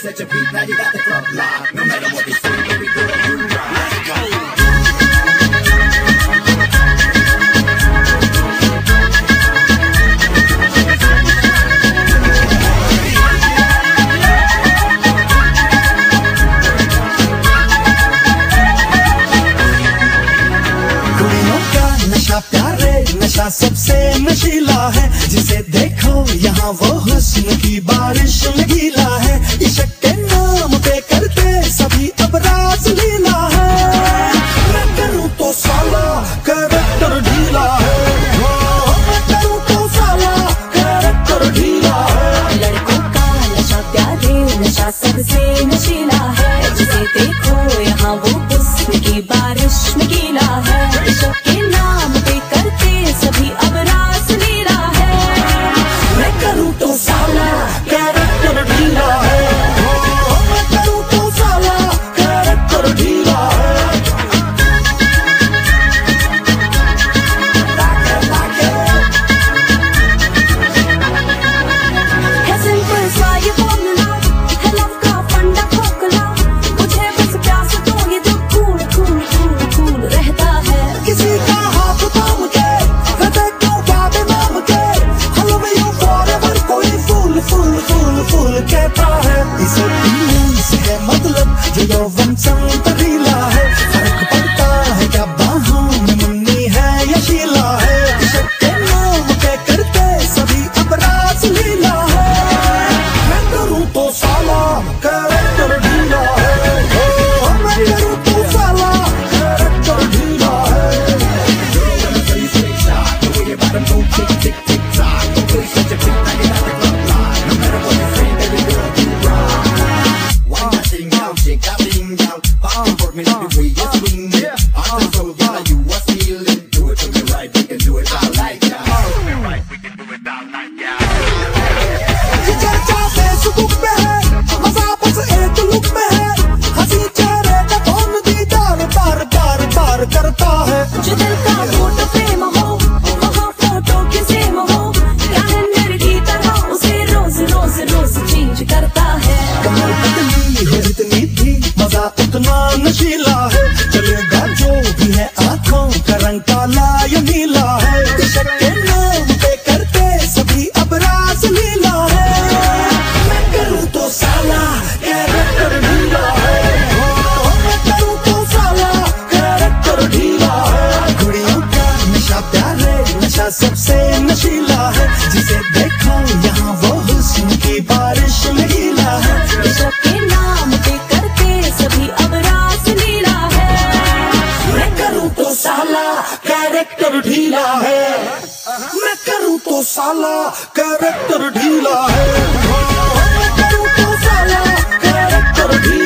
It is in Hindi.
such a beat, now you got the club locked. No matter what they say, baby girl, you rock. Let's go. नशा प्यारे नशा सबसे नशीला है, जिसे देखो यहाँ वो हुस्न की बारिश में गीला है। इश्क के नाम पे करते सभी अब रास लीला है। मैं करूँ तो साला कैरेक्टर ढीला है, मैं करूँ तो साला कैरेक्टर ढीला है। लड़कों का नशा प्यारे नशा सबसे नशीला है, जिसे देखो यहाँ वो हुस्न की बारिश में गीला है। इश्क के नाम पे करते सभी अब रास लीला है। मैं करूँ तो साला कैरेक्टर ढीला है, मैं करूँ तो साला कैरेक्टर ढीला है। है सिंपल सा ये फॉर्मूला, है लव का फंडा खोखला। मुझे बस प्यास तो ये जो कूल कूल कूल कूल रहता है। किसी का हाथ थाम के हृदय क्यों क्या बेनाम के, हलवे यू फॉरएवर कोई फूल फूल फूल फूल कहता है। इसे पीने से है मतलब जो यौवन संग ढीला है। फर्क पड़ता है क्या बाहों में मुन्नी है या शीला है। इश्क के नाम पे करते सभी अब रास लीला है। मैं करूँ तो साला कैरेक्टर ढीला है, मैं करूँ तो साला कैरेक्टर ढीला है। ये चर्चा फेसबुक पे है, मजा बस एक लुक में है। हंसी चेहरे का कौन दीदार बार बार बार करता है। जो दिल का फोटो फ्रेम हो वहाँ फोटो की सेम हो, कैलेंडर की तरह उसे रोज रोज रोज चेंज करता है। कमर पतली हो जितनी थी मजा उतना नशीला है। चलेगा जो भी है आंखों का रंग काला या नीला है। इश्क के नाम पे करते सभी अब रास लीला है। मैं करूँ तो साला कैरेक्टर ढीला है, मैं करूँ तो साला कैरेक्टर ढीला है। कुड़ियों का नशा प्यारे नशा सबसे नशीला है, जिसे देखो यहाँ वो हुस्न की बारिश में गीला है। इश्क के नाम पे करते सभी अब रास लीला है। मैं करूँ तो साला कैरेक्टर ढीला है, मैं करूँ तो साला कैरेक्टर ढीला है, मैं करूँ तो साला कैरेक्टर ढीला है।